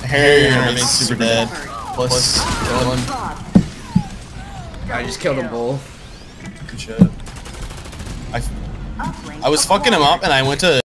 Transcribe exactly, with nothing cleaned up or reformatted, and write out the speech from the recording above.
Harry remains super dead. Plus one. I just killed them both. Good shit. I, I was fucking him up and I went to